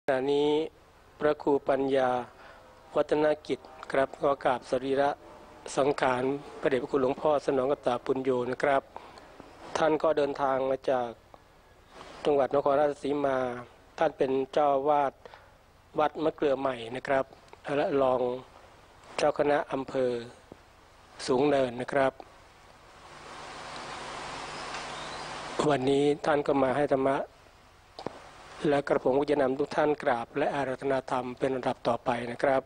ขณะนี้พระครูปัญญาวัฒนกิจครับขอกราบสรีระสังขารพระเดชพระคุณหลวงพ่อสนองกตปุญโญนะครับท่านก็เดินทางมาจากจังหวัดนครราชสีมาท่านเป็นเจ้าวาดวัดมะเกลือใหม่นะครับและรองเจ้าคณะอำเภอสูงเนินนะครับวันนี้ท่านก็มาให้ธรรมะและกระผมก็จะนำทุกท่านกราบและอาราธนาธรรมเป็นลำดับต่อไปนะครับ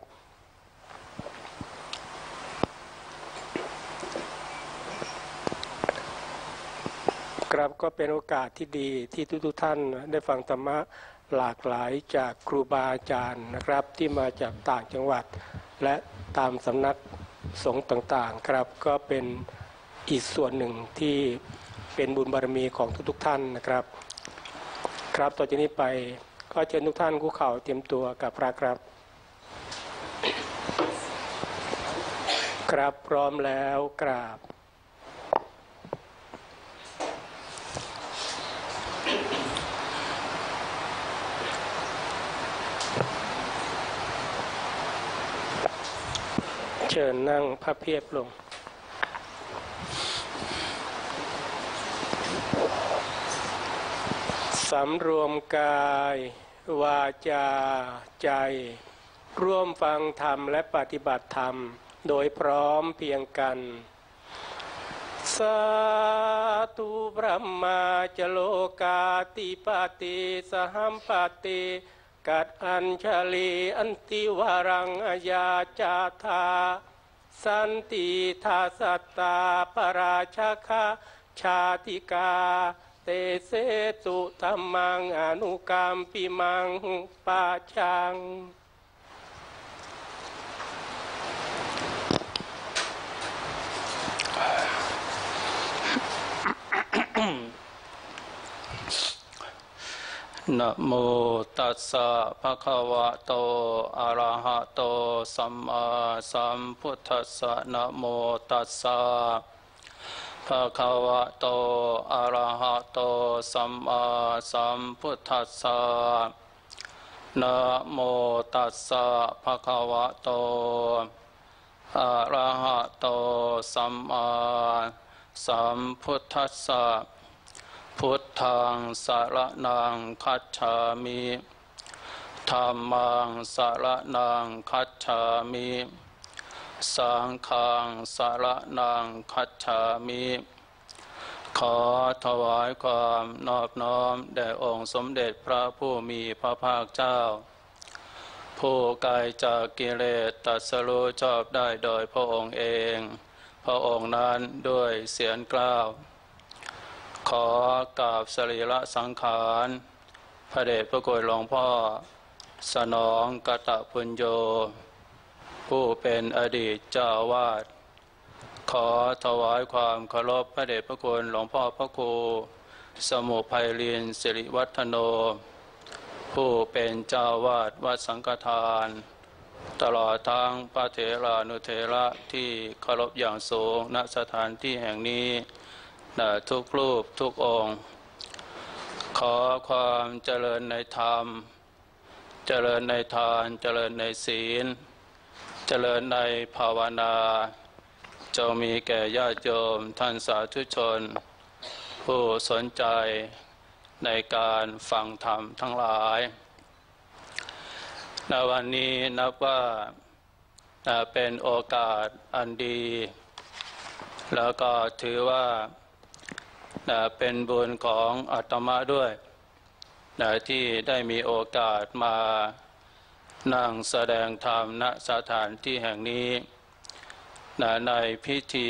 ครับก็เป็นโอกาสที่ดีที่ทุกท่านได้ฟังธรรมะหลากหลายจากครูบาอาจารย์นะครับที่มาจากต่างจังหวัดและตามสำนักสงฆ์ต่างๆครับก็เป็นอีกส่วนหนึ่งที่เป็นบุญบารมีของทุกท่านนะครับครับต่อจากนี้ไปก็เชิญทุกท่านคุกเข่าเตรียมตัวกับพระครับครับพร้อมแล้วกราบเชิญนั่งพระเพียบลงสำรวมกายวาจาใจร่วมฟังธรรมและปฏิบัติธรรมโดยพร้อมเพียงกันสาธุพระมาจโลกาติปติสหัมปติกัดอัญชลีอันติวารังอายาจาธาสันติทาสัตตาปราชคะชาติกาเตเสตุธรรมังอนุกรรมปิมังปาชังนะโมตัสสะภะคะวะโตอะระหะโตสัมมาสัมพุทธัสสะนะโมตัสสะภะคะวะโตอะระหะโตสัมมาสัมพุทธัสสะนะโมตัสสะภะคะวะโตอะระหะโตสัมมาสัมพุทธัสสะพุทธังสรณังคัจฉามิธัมมังสรณังคัจฉามิสังฆังสรณังคัจฉามิขอถวายความนอบน้อมแด่องค์สมเด็จพระผู้มีพระภาคเจ้าผู้ไกลจากกิเลสตรัสรู้ชอบได้โดยพระองค์เองพระองค์นั้นด้วยเสียงกล้าวขอกราบสรีระสังขารพระเดชพระคุณหลวงพ่อสนองกตปุญโญผู้เป็นอดีตเจ้าวาดขอถวายความเคารพพระเดชพระคุณหลวงพ่อพระครูสมุไพลินสิริวัฒโนผู้เป็นเจ้าวาดวัดสังฆทานตลอดทั้งพระเถรานุเถระที่เคารพอย่างสูงณสถานที่แห่งนี้ทุกรูปทุกองค์ขอความเจริญในธรรมเจริญในทานเจริญในศีลเจริญในภาวนาจงมีแก่ญาติโยมท่านสาธุชนผู้สนใจในการฟังธรรมทั้งหลายในวันนี้นับว่าเป็นโอกาสอันดีแล้วก็ถือว่าเป็นบุญของอาตมาด้วยที่ได้มีโอกาสมานั่งแสดงธรรมณสถานที่แห่งนี้ในพิธี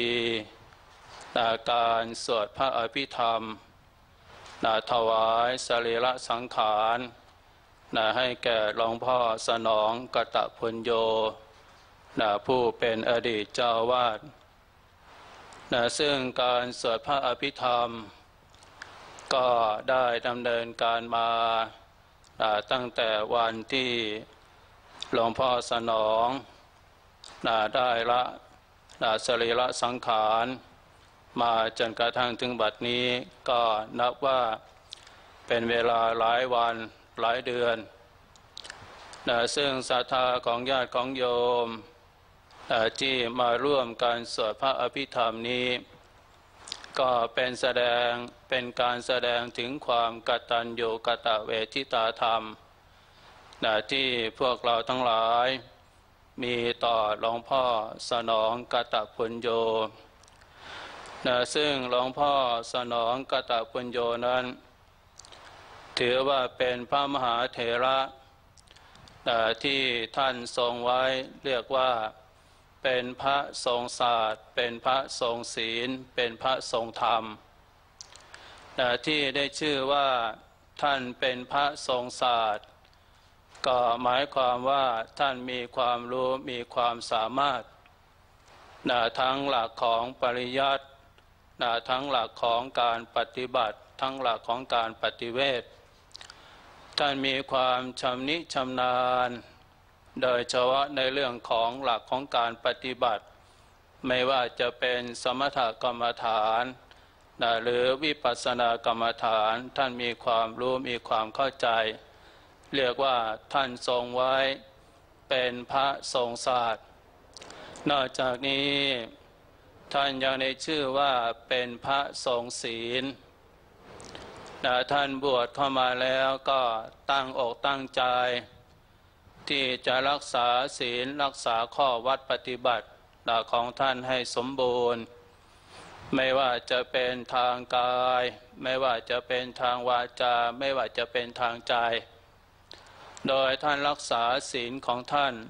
การสวดพระอภิธรรมถวายสรีระสังขารให้แก่หลวงพ่อสนองกตปุญโญผู้เป็นอดีตเจ้าวาดซึ่งการสวดพระอภิธรรมก็ได้ดำเนินการมาตั้งแต่วันที่หลวงพ่อสนองได้ละสรีระสังขารมาจนกระทั่งถึงบัดนี้ก็นับว่าเป็นเวลาหลายวันหลายเดือนซึ่งศรัทธาของญาติของโยมที่มาร่วมกันสวดพระอภิธรรมนี้ก็เป็นการแสดงถึงความกตัญญูกตเวทิตาธรรมที่พวกเราทั้งหลายมีต่อหลวงพ่อสนองกตปุญโญซึ่งหลวงพ่อสนองกตปุญโญนั้นถือว่าเป็นพระมหาเถระที่ท่านทรงไว้เรียกว่าเป็นพระทรงศาสตร์เป็นพระทรงศีลเป็นพระทรงธรรมที่ได้ชื่อว่าท่านเป็นพระทรงศาสตร์ก็หมายความว่าท่านมีความรู้มีความสามารถทั้งหลักของปริยัติทั้งหลักของการปฏิบัติทั้งหลักของการปฏิเวทท่านมีความชำนิชำนาญโดยเฉพาะในเรื่องของหลักของการปฏิบัติไม่ว่าจะเป็นสมถกรรมฐานหรือวิปัสสนากรรมฐานท่านมีความรู้มีความเข้าใจเรียกว่าท่านทรงไว้เป็นพระทรงศาสตร์นอกจากนี้ท่านยังได้ชื่อว่าเป็นพระทรงศีลท่านบวชเข้ามาแล้วก็ตั้งอกตั้งใจที่จะรักษาศีลรักษาข้อวัดปฏิบัติของท่านให้สมบูรณ์ไม่ว่าจะเป็นทางกายไม่ว่าจะเป็นทางวาจาไม่ว่าจะเป็นทางใจโดยท่านรักษาศีลของท่าน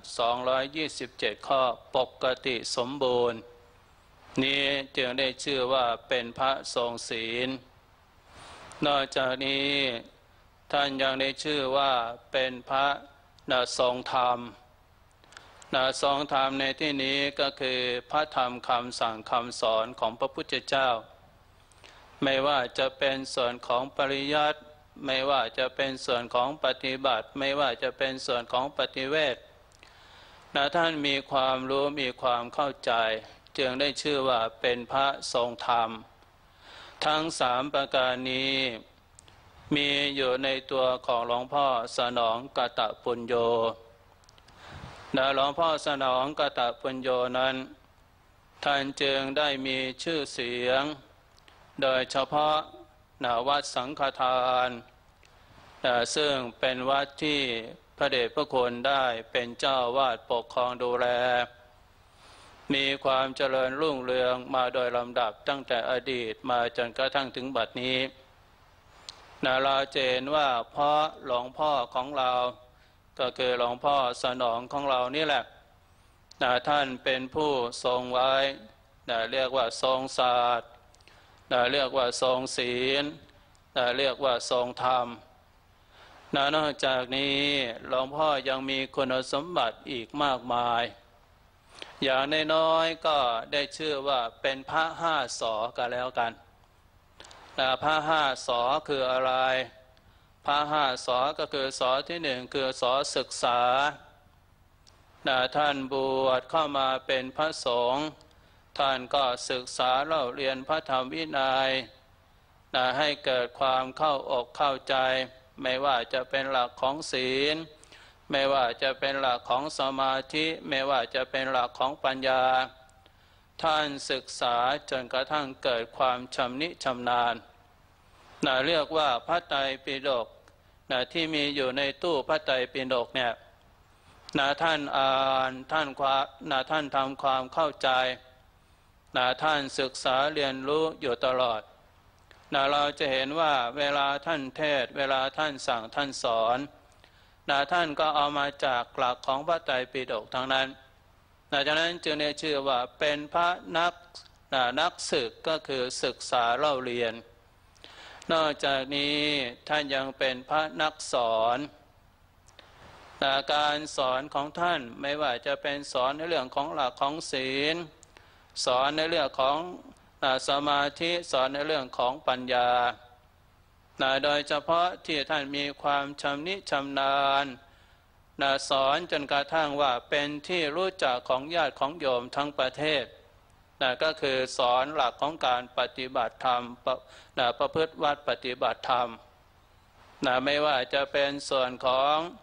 227ข้อปกติสมบูรณ์นี้จึงได้ชื่อว่าเป็นพระทรงศีลนอกจากนี้ท่านยังได้ชื่อว่าเป็นพระทรงธรรมทรงธรรมในที่นี้ก็คือพระธรรมคำสั่งคำสอนของพระพุทธเจ้าไม่ว่าจะเป็นส่วนของปริยัติไม่ว่าจะเป็นส่วนของปฏิบัติไม่ว่าจะเป็นส่วนของปฏิเวทท่านมีความรู้มีความเข้าใจจึงได้ชื่อว่าเป็นพระทรงธรรมทั้ง3ประการนี้มีอยู่ในตัวของหลวงพ่อสนองกตปุญโญหลวงพ่อสนองกตปุญโญนั้นท่านจึงได้มีชื่อเสียงโดยเฉพาะวัดสังฆทานซึ่งเป็นวัดที่พระเดชพระคุณได้เป็นเจ้าวาดปกครองดูแลมีความเจริญรุ่งเรืองมาโดยลำดับตั้งแต่อดีตมาจนกระทั่งถึงบัดนี้เราจะเห็นว่าเพราะหลวงพ่อของเราก็คือหลวงพ่อสนองของเรานี่แหละท่านเป็นผู้ทรงไว้เรียกว่าทรงศาสตร์เรียกว่าทรงศีลเรียกว่าทรงธรรมนอกจากนี้หลวงพ่อยังมีคุณสมบัติอีกมากมายอย่างน้อยๆก็ได้ชื่อว่าเป็นพระ5 สอกันแล้วกันพระ5 สอคืออะไรพระ5 สอก็คือสอที่1คือสอศึกษาท่านบวชเข้ามาเป็นพระสงฆ์ท่านก็ศึกษาเล่าเรียนพระธรรมวินัยให้เกิดความเข้าอกเข้าใจไม่ว่าจะเป็นหลักของศีลไม่ว่าจะเป็นหลักของสมาธิไม่ว่าจะเป็นหลักของปัญญาท่านศึกษาจนกระทั่งเกิดความชำนิชำนาญเรียกว่าพระไตรปิฎกที่มีอยู่ในตู้พระไตรปิฎกเนี่ยท่านอ่านท่านทำความเข้าใจท่านศึกษาเรียนรู้อยู่ตลอดเราจะเห็นว่าเวลาท่านเทศเวลาท่านสั่งท่านสอนท่านก็เอามาจากหลักของพระไตรปิฎกทั้งนั้นจากนั้นจึงได้ชื่อว่าเป็นพระนักศึกก็คือศึกษาเล่าเรียนนอกจากนี้ท่านยังเป็นพระนักสอนการสอนของท่านไม่ว่าจะเป็นสอนในเรื่องของหลักของศีลสอนในเรื่องของสมาธิสอนในเรื่องของปัญญาโดยเฉพาะที่ท่านมีความชำนิชำนาญสอนจนกระทั่งว่าเป็นที่รู้จักของญาติของโยมทั้งประเทศก็คือสอนหลักของการปฏิบัติธรรมประพฤติวัดปฏิบัติธรรมไม่ว่าจะเป็นส่วนของ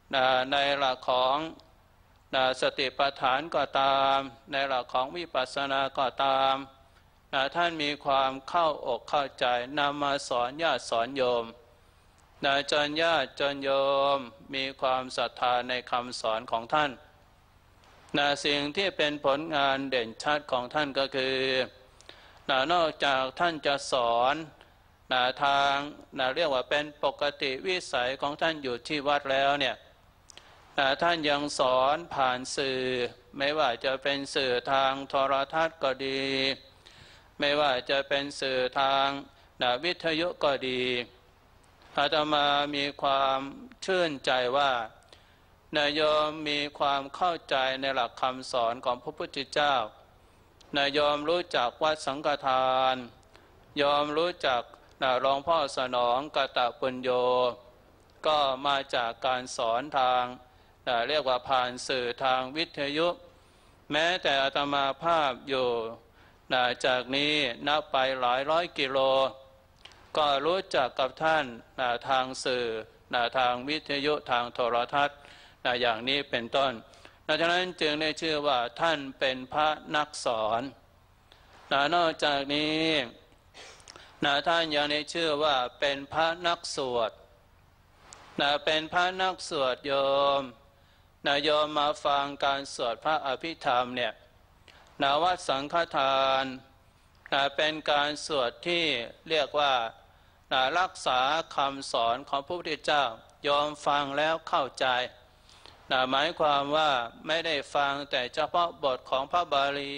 ในหลักของสติปัฏฐานก็ตามในหลักของวิปัสสนาก็ตามท่านมีความเข้าอกเข้าใจนำมาสอนญาติสอนโยมจนญาติจนโยมมีความศรัทธาในคำสอนของท่านสิ่งที่เป็นผลงานเด่นชัดของท่านก็คือนอกจากท่านจะสอนทางเรียกว่าเป็นปกติวิสัยของท่านอยู่ที่วัดแล้วเนี่ยท่านยังสอนผ่านสื่อไม่ว่าจะเป็นสื่อทางโทรทัศน์ก็ดีไม่ว่าจะเป็นสื่อทางวิทยุก็ดีอาตมามีความชื่นใจว่านายโยมมีความเข้าใจในหลักคำสอนของพระพุทธเจ้านายโยมรู้จักวัดสังฆทานโยมรู้จักหลวงพ่อสนองกตปุญโญก็มาจากการสอนทางเรียกว่าผ่านสื่อทางวิทยุแม้แต่อาตมาภาพอยู่จากนี้นับไปหลายร้อยกิโลก็รู้จักกับท่านทางสื่อทางวิทยุทางโทรทัศน์อย่างนี้เป็นต้นดังนั้นจึงได้ชื่อว่าท่านเป็นพระนักสอนนอกจากนี้ท่านยังได้ชื่อว่าเป็นพระนักสวดเป็นพระนักสวดโยมโยมมาฟังการสวดพระอภิธรรมเนี่ยวัดสังฆทานเป็นการสวดที่เรียกว่ารักษาคำสอนของพระพุทธเจ้ายอมฟังแล้วเข้าใจหมายความว่าไม่ได้ฟังแต่เฉพาะบทของพระบาลี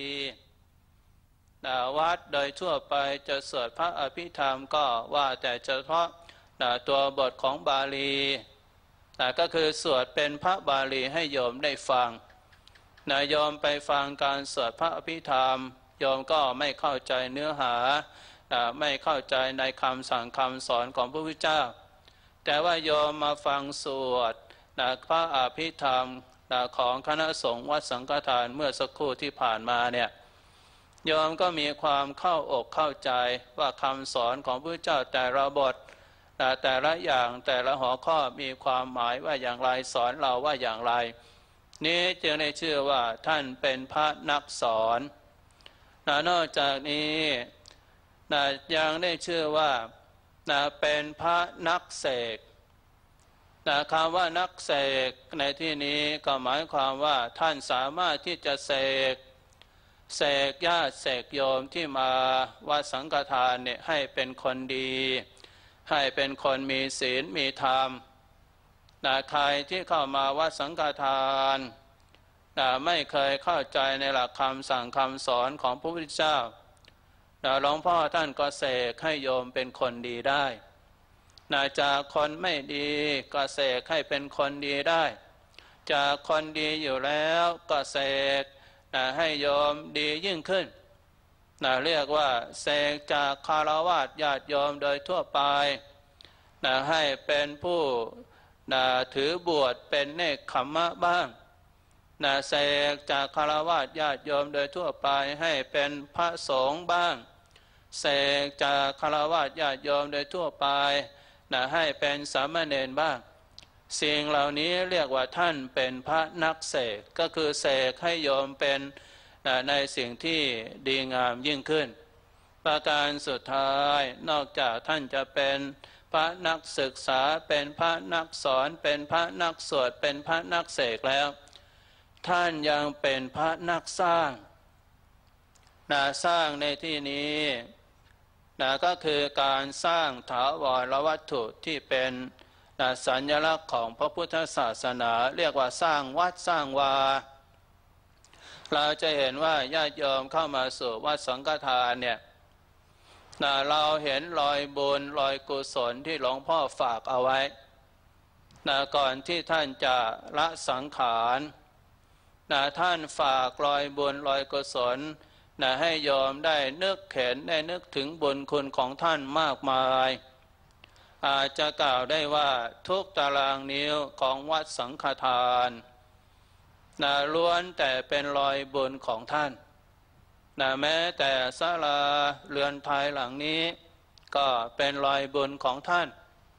วัดโดยทั่วไปจะสวดพระอภิธรรมก็ว่าแต่เฉพาะตัวบทของบาลีก็คือสวดเป็นพระบาลีให้โยมได้ฟังโยมไปฟังการสวดพระอภิธรรมโยมก็ไม่เข้าใจเนื้อหาไม่เข้าใจในคำสั่งคำสอนของพระพุทธเจ้าแต่ว่าโยมมาฟังสวดพระอภิธรรมของคณะสงฆ์วัดสังฆทานเมื่อสักครู่ที่ผ่านมาเนี่ยโยมก็มีความเข้าอกเข้าใจว่าคำสอนของพระพุทธเจ้าแต่ละบทแต่ละอย่างแต่ละหัวข้อมีความหมายว่าอย่างไรสอนเราว่าอย่างไรนี้จึงได้ชื่อว่าท่านเป็นพระนักสอนนอกจากนี้ยังได้ชื่อว่าเป็นพระนักเสกคำว่านักเสกในที่นี้ก็หมายความว่าท่านสามารถที่จะเสกญาติเสกโยมที่มาวัดสังฆทานเนี่ยให้เป็นคนดีให้เป็นคนมีศีลมีธรรมใครที่เข้ามาวัดสังฆทานไม่เคยเข้าใจในหลักคำสั่งคำสอนของพระพุทธเจ้าหลวงพ่อท่านก็เสกให้โยมเป็นคนดีได้จากคนไม่ดีก็เสกให้เป็นคนดีได้จากคนดีอยู่แล้วก็เสกให้โยมดียิ่งขึ้นเรียกว่าเสกจากคฤหัสถ์ญาติโยมโดยทั่วไปให้เป็นผู้ถือบวชเป็นเนกขัมมะบ้างเสกจากคฤหัสถ์ญาติโยมโดยทั่วไปให้เป็นพระสงฆ์บ้างเสกจากคฤหัสถ์ญาติโยมโดยทั่วไปให้เป็นสามเณรบ้างสิ่งเหล่านี้เรียกว่าท่านเป็นพระนักเสกก็คือเสกให้โยมเป็นในสิ่งที่ดีงามยิ่งขึ้นประการสุดท้ายนอกจากท่านจะเป็นพระนักศึกษาเป็นพระนักสอนเป็นพระนักสวดเป็นพระนักเสกแล้วท่านยังเป็นพระนักสร้างสร้างในที่นี้ก็คือการสร้างถาวรวัตถุที่เป็นสัญลักษณ์ของพระพุทธศาสนาเรียกว่าสร้างวัดสร้างวาเราจะเห็นว่าญาติโยมเข้ามาสู่วัดสังฆทานเนี่ยเราเห็นรอยบุญรอยกุศลที่หลวงพ่อฝากเอาไว้ก่อนที่ท่านจะละสังขารท่านฝากรอยบุญรอยกุศลให้โยมได้นึกเห็นได้นึกถึงบุญคุณของท่านมากมายอาจจะกล่าวได้ว่าทุกตารางนิ้วของวัดสังฆทานล้วนแต่เป็นรอยบุญของท่านแม้แต่ศาลาเรือนไทยหลังนี้ก็เป็นรอยบุญของท่าน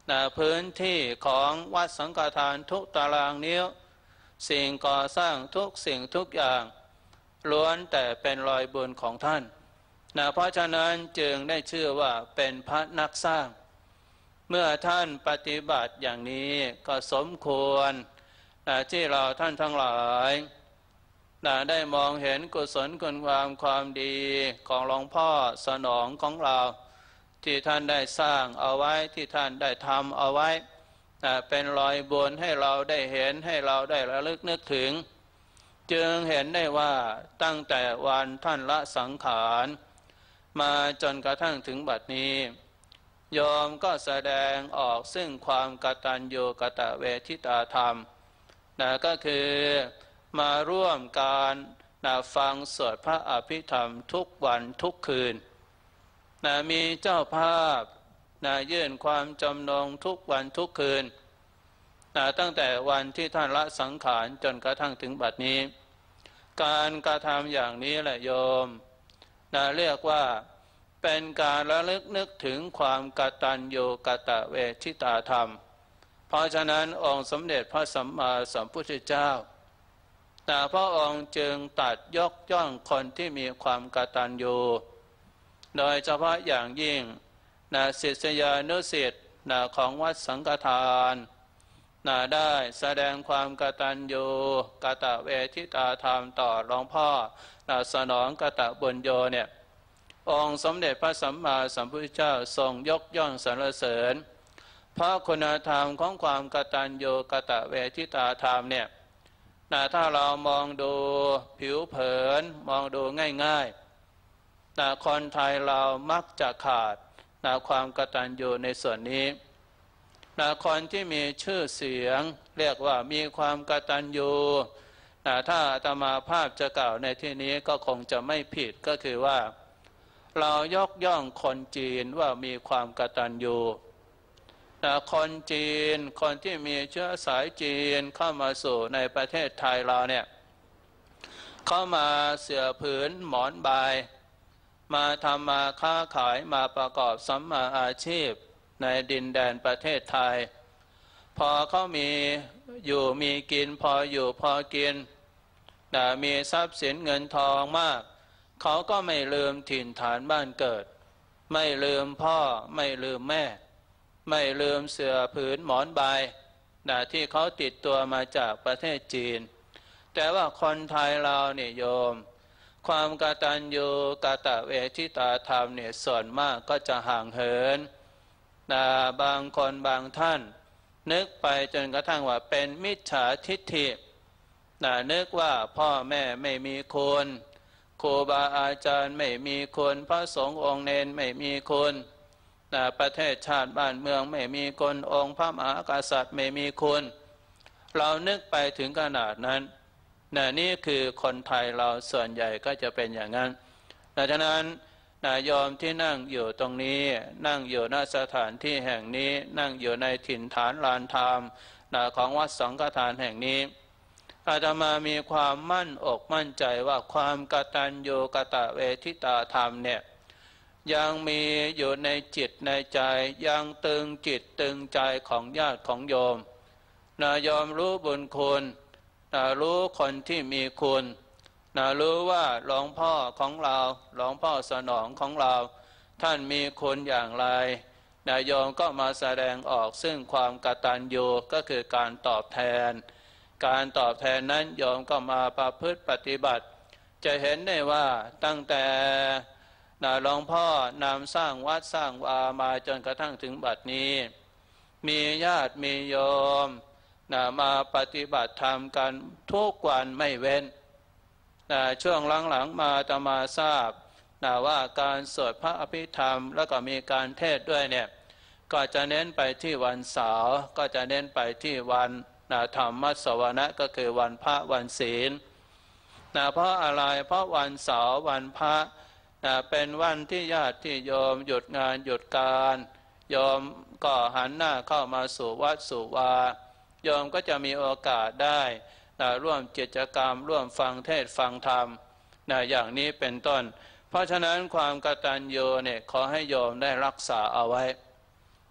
พื้นที่ของวัดสังฆทานทุกตารางนิ้วสิ่งก่อสร้างทุกสิ่งทุกอย่างล้วนแต่เป็นรอยบุญของท่านเพราะฉะนั้นจึงได้ชื่อว่าเป็นพระนักสร้างเมื่อท่านปฏิบัติอย่างนี้ก็สมควรที่เราท่านทั้งหลายได้มองเห็นกุศลคุณความดีของหลวงพ่อสนองของเราที่ท่านได้สร้างเอาไว้ที่ท่านได้ทำเอาไว้เป็นรอยบุญให้เราได้เห็นให้เราได้ระลึกนึกถึงจึงเห็นได้ว่าตั้งแต่วันท่านละสังขารมาจนกระทั่งถึงบัดนี้โยมก็แสดงออกซึ่งความกตัญญูกตเวทิตาธรรมก็คือมาร่วมการฟังสวดพระอภิธรรมทุกวันทุกคืนมีเจ้าภาพยื่นความจำนงทุกวันทุกคืนตั้งแต่วันที่ท่านละสังขารจนกระทั่งถึงบัดนี้การกระทำอย่างนี้แหละโยมเรียกว่าเป็นการระลึกนึกถึงความกตัญญูกตเวทิตาธรรมเพราะฉะนั้นองค์สมเด็จพระสัมมาสัมพุทธเจ้าพระองค์จึงตัดยกย่องคนที่มีความกตัญญูโดยเฉพาะอย่างยิ่งศิษยานุศิษย์ของวัดสังฆทานได้แสดงความกตัญญูกตเวทิตาธรรมต่อหลวงพ่อสนองกตบุญโยเนี่ยองค์สมเด็จพระสัมมาสัมพุทธเจ้าทรงยกย่องสรรเสริญเพราะคุณธรรมของความกตัญญูกตเวทิตาธรรมเนี่ยถ้าเรามองดูผิวเผินมองดูง่ายๆคนไทยเรามักจะขาดความกตัญญูในส่วนนี้คนที่มีชื่อเสียงเรียกว่ามีความกตัญญูถ้าอาตมาภาพจะกล่าวในที่นี้ก็คงจะไม่ผิดก็คือว่าเรายกย่องคนจีนว่ามีความกตัญญูคนจีนคนที่มีเชื้อสายจีนเข้ามาสู่ในประเทศไทยเราเนี่ยเข้ามาเสื่อผืนหมอนใบมาทำมาค้าขายมาประกอบสัมมาอาชีพในดินแดนประเทศไทยพอเขามีอยู่มีกินพออยู่พอกินมีทรัพย์สินเงินทองมากเขาก็ไม่ลืมถิ่นฐานบ้านเกิดไม่ลืมพ่อไม่ลืมแม่ไม่ลืมเสื่อผืนหมอนใบที่เขาติดตัวมาจากประเทศจีนแต่ว่าคนไทยเราเนี่ยโยมความกตัญญูกตเวทิตาธรรมเนี่ยส่วนมากก็จะห่างเหินบางคนบางท่านนึกไปจนกระทั่งว่าเป็นมิจฉาทิฏฐินึกว่าพ่อแม่ไม่มีคุณครูบาอาจารย์ไม่มีคุณพระสงฆ์องค์เณรไม่มีคุณประเทศชาติบ้านเมืองไม่มีคุณองค์พระมหากษัตริย์ไม่มีคุณเรานึกไปถึงขนาดนั้นนี่คือคนไทยเราส่วนใหญ่ก็จะเป็นอย่างนั้นดังนั้นโยมที่นั่งอยู่ตรงนี้นั่งอยู่ณสถานที่แห่งนี้นั่งอยู่ในถิ่นฐานลานธรรมของวัดสังฆทานแห่งนี้อาตมามีความมั่นอกมั่นใจว่าความกตัญญูกตเวทิตาธรรมเนี่ยยังมีอยู่ในจิตในใจยังตึงจิตตึงใจของญาติของโยมโยมรู้บุญคุณรู้คนที่มีคุณรู้ว่าหลวงพ่อของเราหลวงพ่อสนองของเราท่านมีคุณอย่างไรโยมก็มาแสดงออกซึ่งความกตัญญูก็คือการตอบแทนการตอบแทนนั้นโยมก็มาประพฤติปฏิบัติจะเห็นได้ว่าตั้งแต่หลวงพ่อนำสร้างวัดสร้างวามาจนกระทั่งถึงบัดนี้มีญาติมีโยมมาปฏิบัติธรรมกันทุกวันไม่เว้นช่วงหลังๆมาอาตมาทราบว่าการสวดพระอภิธรรมแล้วก็มีการเทศด้วยเนี่ยก็จะเน้นไปที่วันเสาร์ก็จะเน้นไปที่วันธรรมสวนะก็คือวันพระวันศีลเพราะอะไรเพราะวันเสาร์วันพระเป็นวันที่ญาติที่โยมหยุดงานหยุดการโยมก็หันหน้าเข้ามาสู่วัดสู่วาโยมก็จะมีโอกาสได้ร่วมกิจกรรมร่วมฟังเทศฟังธรรมอย่างนี้เป็นต้นเพราะฉะนั้นความกตัญญูเนี่ยขอให้โยมได้รักษาเอาไว้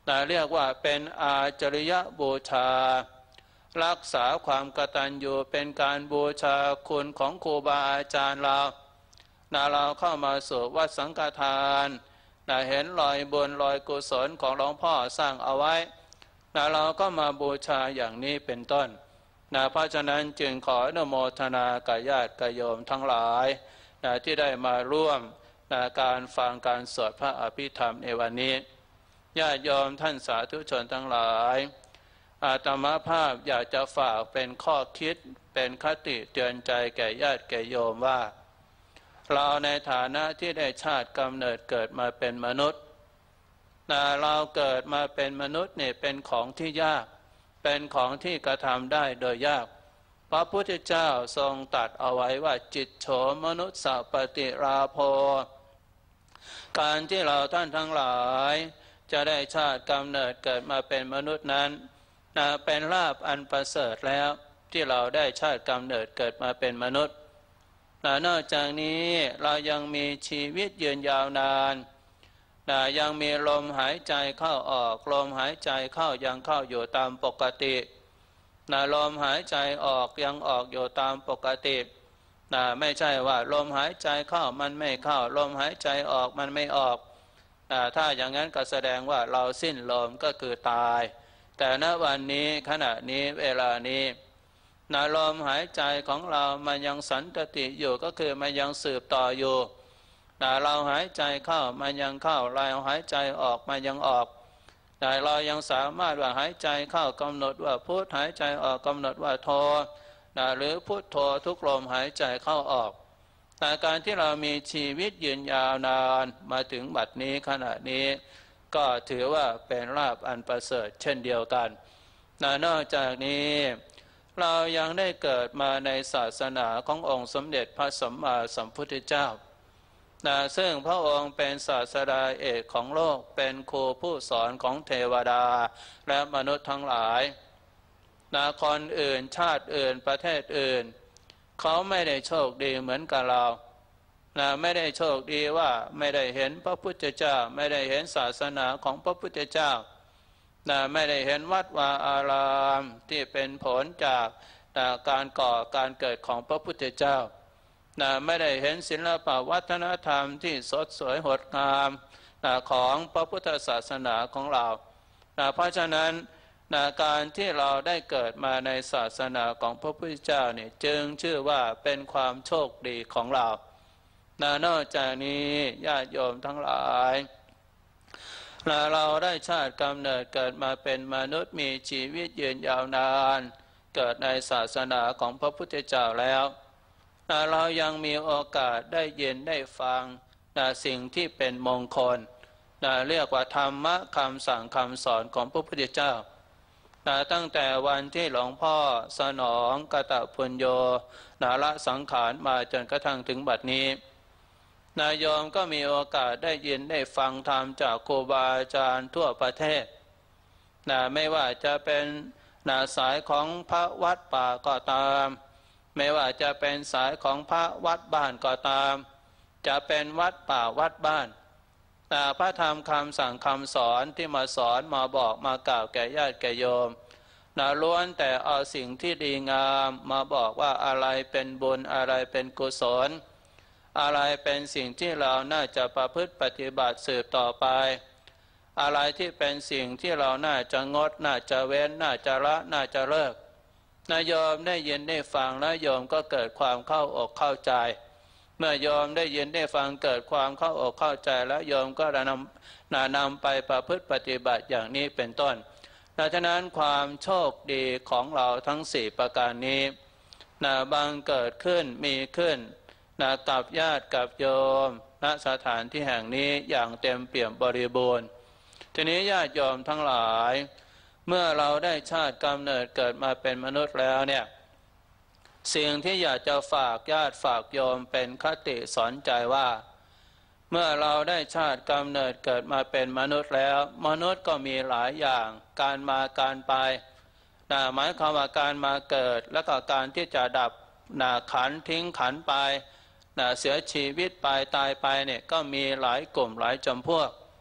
เรียกว่าเป็นอาจริยบูชารักษาความกตัญญูเป็นการบูชาคุณของครูบาอาจารย์เราเข้ามาสู่วัดสังฆทานเห็นรอยบุญรอยกุศลของหลวงพ่อสร้างเอาไว้เราก็มาบูชาอย่างนี้เป็นต้นเพราะฉะนั้นจึงขออนุโมทนากับญาติโยมทั้งหลายที่ได้มาร่วมการฟังการสวดพระอภิธรรมในวันนี้ญาติโยมท่านสาธุชนทั้งหลายอาตมาภาพอยากจะฝากเป็นข้อคิดเป็นคติเตือนใจแก่ญาติแก่โยมว่าเราในฐานะที่ได้ชาติกำเนิดเกิดมาเป็นมนุษย์เราเกิดมาเป็นมนุษย์เนี่ยเป็นของที่ยากเป็นของที่กระทำได้โดยยากพระพุทธเจ้าทรงตรัสเอาไว้ว่าจิตโฉมนุสสปฏิราโภการที่เราท่านทั้งหลายจะได้ชาติกำเนิดเกิดมาเป็นมนุษย์นั้นเป็นลาภอันประเสริฐแล้วที่เราได้ชาติกำเนิดเกิดมาเป็นมนุษย์นอกจากนี้เรายังมีชีวิตยืนยาวนานยังมีลมหายใจเข้าออกลมหายใจเข้ายังเข้าอยู่ตามปกติลมหายใจออกยังออกอยู่ตามปกติไม่ใช่ว่าลมหายใจเข้ามันไม่เข้าลมหายใจออกมันไม่ออกถ้าอย่างนั้นก็แสดงว่าเราสิ้นลมก็คือตายแต่ณวันนี้ขณะนี้เวลานี้ลมหายใจของเรามันยังสันตติอยู่ก็คือมันยังสืบต่ออยู่เราหายใจเข้ามันยังเข้าเราหายใจออกมันยังออกแต่เรายังสามารถว่าหายใจเข้ากำหนดว่าพุทหายใจออกกำหนดว่าโทหรือพุทโธทุกลมหายใจเข้าออกแต่การที่เรามีชีวิตยืนยาวนานมาถึงบัดนี้ขณะนี้ก็ถือว่าเป็นลาภอันประเสริฐเช่นเดียวกันนอกจากนี้เรายังได้เกิดมาในศาสนาขององค์สมเด็จพระสัมมาสัมพุทธเจ้าซึ่งพระองค์เป็นศาสดาเอกของโลกเป็นครูผู้สอนของเทวดาและมนุษย์ทั้งหลายคนอื่นชาติอื่นประเทศอื่นเขาไม่ได้โชคดีเหมือนกับเราไม่ได้โชคดีว่าไม่ได้เห็นพระพุทธเจ้าไม่ได้เห็นศาสนาของพระพุทธเจ้าไม่ได้เห็นวัดวาอารามที่เป็นผลจากการก่อการเกิดของพระพุทธเจ้าไม่ได้เห็นศิลปวัฒนธรรมที่สดสวยงดงามของพระพุทธศาสนาของเราเพราะฉะนั้นการที่เราได้เกิดมาในศาสนาของพระพุทธเจ้าเนี่ยจึงชื่อว่าเป็นความโชคดีของเรานอกจากนี้ญาติโยมทั้งหลายเราได้ชาติกำเนิดเกิดมาเป็นมนุษย์มีชีวิตยืนยาวนานเกิดในศาสนาของพระพุทธเจ้าแล้วเรายังมีโอกาสได้ยินได้ฟังสิ่งที่เป็นมงคลเรียกว่าธรรมะคำสั่งคำสอนของพระพุทธเจ้าตั้งแต่วันที่หลวงพ่อสนองกตปุญโญละสังขารมาจนกระทั่งถึงบัดนี้โยมก็มีโอกาสได้ยินได้ฟังธรรมจากครูบาอาจารย์ทั่วประเทศไม่ว่าจะเป็นสายของพระวัดป่าก็ตามไม่ว่าจะเป็นสายของพระวัดบ้านก็ตามจะเป็นวัดป่าวัดบ้านพระธรรมคำสั่งคำสอนที่มาสอนมาบอกมากล่าวแก่ญาติแก่โยมล้วนแต่เอาสิ่งที่ดีงามมาบอกว่าอะไรเป็นบุญอะไรเป็นกุศลอะไรเป็นสิ่งที่เราน่าจะประพฤติปฏิบัติสืบต่อไปอะไรที่เป็นสิ่งที่เราน่าจะงดน่าจะเว้นน่าจะละน่าจะเลิกโยมได้ยินได้ฟังแล้วโยมก็เกิดความเข้าอกเข้าใจเมื่อโยมได้ยินได้ฟังเกิดความเข้าอกเข้าใจแล้วโยมก็นำไปประพฤติปฏิบัติอย่างนี้เป็นต้นดังนั้นความโชคดีของเราทั้ง4ประการนี้บังเกิดขึ้นมีขึ้นกับญาติกับโยมณสถานที่แห่งนี้อย่างเต็มเปี่ยมบริบูรณ์ทีนี้ญาติโยมทั้งหลายเมื่อเราได้ชาติกำเนิดเกิดมาเป็นมนุษย์แล้วเนี่ยสิ่งที่อยากจะฝากญาติฝากโยมเป็นคติสอนใจว่าเมื่อเราได้ชาติกำเนิดเกิดมาเป็นมนุษย์แล้วมนุษย์ก็มีหลายอย่างการมาการไปหมายความว่าการมาเกิดแล้วก็การที่จะดับขันทิ้งขันไปเสียชีวิตไปตายไปเนี่ยก็มีหลายกลุ่มหลายจำพวก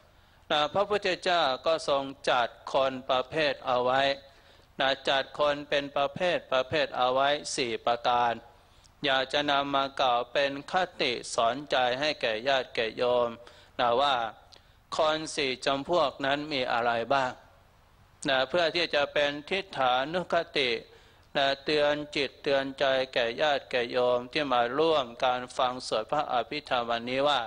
พระพุทธเจ้าก็ทรงจัดคนประเภทเอาไว้จัดคนเป็นประเภทเอาไว้4ประการอยากจะนำมากล่าวเป็นคติสอนใจให้แก่ญาติแก่โยมว่าคน4จำพวกนั้นมีอะไรบ้างเพื่อที่จะเป็นทิฏฐานุคติเตือนจิตเตือนใจแก่ญาติแก่โยมที่มาร่วมการฟังสวดพระอภิธรรมวันนี้ว่า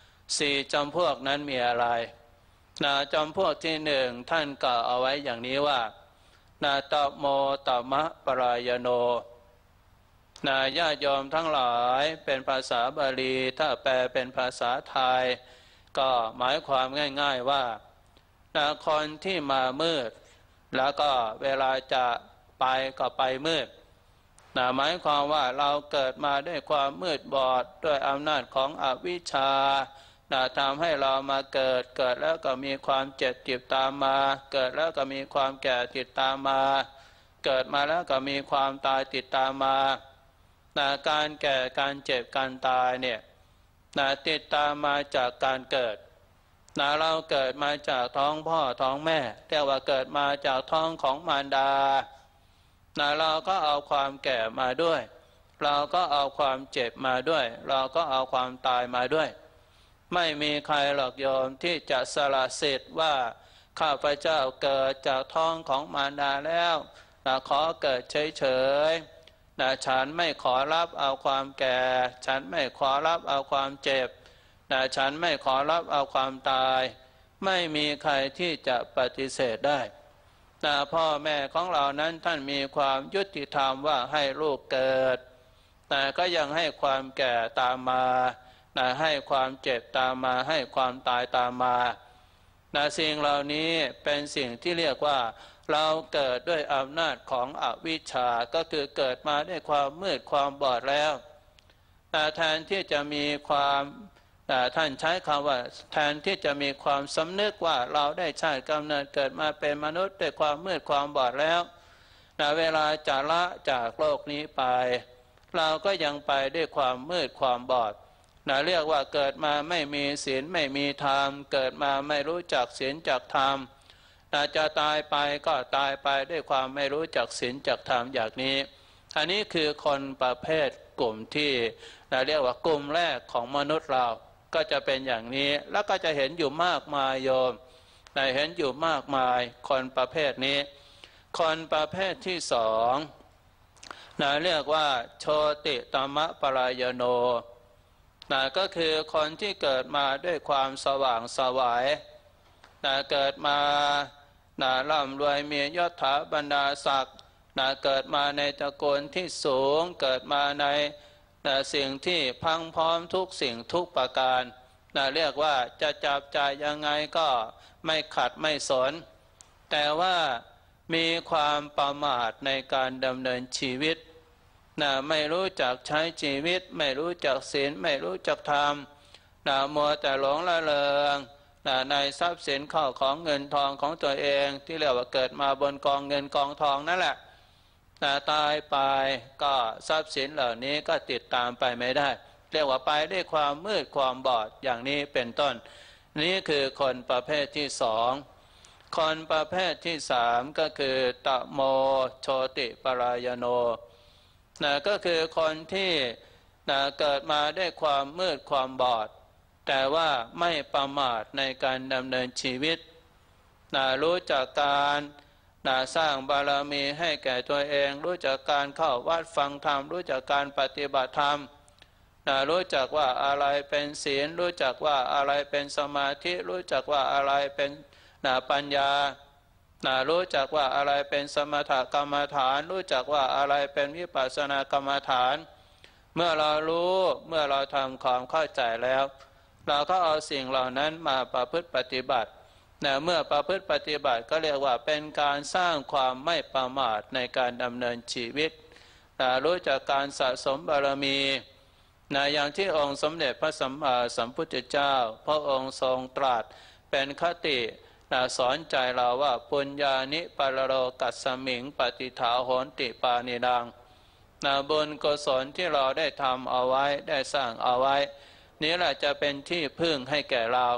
4จำพวกนั้นมีอะไรจำพวกที่1ท่านกล่าวเอาไว้อย่างนี้ว่าตโมตมะปรายโนญาติโยมทั้งหลายเป็นภาษาบาลีถ้าแปลเป็นภาษาไทยก็หมายความง่ายๆว่าคนที่มามืดแล้วก็เวลาจะไปก็ไปมืดหมายความว่าเราเกิดมาด้วยความมืดบอดด้วยอำนาจของอวิชชาทำให้เรามาเกิดแล้วก็มีความเจ็บติดตามมาเกิดแล้วก็มีความแก่ติดตามมาเกิดมาแล้วก็มีความตายติดตามมาการแก่การเจ็บการตายเนี่ยติดตามมาจากการเกิดเราเกิดมาจากท้องพ่อท้องแม่เรียกว่าเกิดมาจากท้องของมารดาเราก็เอาความแก่มาด้วยเราก็เอาความเจ็บมาด้วยเราก็เอาความตายมาด้วยไม่มีใครหรอกโยมที่จะสละสิทธิ์ว่าข้าพเจ้าเกิดจากท้องของมารดาแล้วขอเกิดเฉยๆฉันไม่ขอรับเอาความแก่ฉันไม่ขอรับเอาความเจ็บฉันไม่ขอรับเอาความตายไม่มีใครที่จะปฏิเสธได้พ่อแม่ของเรานั้นท่านมีความยุติธรรมว่าให้ลูกเกิดแต่ก็ยังให้ความแก่ตามมาให้ความเจ็บตามมาให้ความตายตามมาสิ่งเหล่านี้เป็นสิ่งที่เรียกว่าเราเกิดด้วยอำนาจของอวิชชาก็คือเกิดมาด้วยความมืดความบอดแล้วแทนที่จะมีความท่านใช้คำว่าแทนที่จะมีความสำนึกว่าเราได้ชาติกำเนิดเกิดมาเป็นมนุษย์ด้วยความมืดความบอดแล้วเวลาจะละจากโลกนี้ไปเราก็ยังไปด้วยความมืดความบอดเรียกว่าเกิดมาไม่มีศีลไม่มีธรรมเกิดมาไม่รู้จักศีลจักธรรมจะตายไปก็ตายไปด้วยความไม่รู้จักศีลจักธรรมอย่างนี้อันนี้คือคนประเภทกลุ่มที่เรียกว่ากลุ่มแรกของมนุษย์เราก็จะเป็นอย่างนี้แล้วก็จะเห็นอยู่มากมายโยมเห็นอยู่มากมายคนประเภทนี้คนประเภทที่สองเรียกว่าโชติตมะปรายโนก็คือคนที่เกิดมาด้วยความสว่างไสวเกิดมาร่ำรวยมียศถาบรรดาศักดิ์เกิดมาในตระกูลที่สูงเกิดมาในสิ่งที่พังพร้อมทุกสิ่งทุกประการเรียกว่าจะจับจ่ายยังไงก็ไม่ขัดไม่สนแต่ว่ามีความประมาทในการดำเนินชีวิตไม่รู้จักใช้ชีวิตไม่รู้จักศีลไม่รู้จักธรรมมัวแต่หลงละเลงในทรัพย์สินข้าวของเงินทองของตัวเองที่เรียกว่าเกิดมาบนกองเงินกองทองนั่นแหละตายไปก็ทรัพย์สินเหล่านี้ก็ติดตามไปไม่ได้เรียกว่าไปด้วยความมืดความบอดอย่างนี้เป็นต้นนี่คือคนประเภทที่สองคนประเภทที่สามก็คือตโมโชติปรายโนก็คือคนที่เกิดมาด้วยความมืดความบอดแต่ว่าไม่ประมาทในการดำเนินชีวิตรู้จักการสร้างบารมีให้แก่ตัวเองรู้จักการเข้าวัดฟังธรรมรู้จักการปฏิบัติธรรมรู้จักว่าอะไรเป็นศีลรู้จักว่าอะไรเป็นสมาธิรู้จักว่าอะไรเป็นปัญญารู้จักว่าอะไรเป็นสมถกรรมฐานรู้จักว่าอะไรเป็นวิปัสสนากรรมฐานเมื่อเรารู้เมื่อเราทำความเข้าใจแล้วเราก็เอาสิ่งเหล่านั้นมาประพฤติปฏิบัติเมื่อประพฤติปฏิบัติก็เรียกว่าเป็นการสร้างความไม่ประมาทในการดำเนินชีวิตรู้จักการสะสมบารมีอย่างที่องค์สมเด็จพระสัมมาสัมพุทธเจ้าพระองค์ทรงตรัสเป็นคติสอนใจเราว่าปุญญานิปรโรกัสสมิงปฏิฐาโหนติปานิดังบุญกุศลที่เราได้ทำเอาไว้ได้สร้างเอาไว้นี้แหละจะเป็นที่พึ่งให้แก่เรา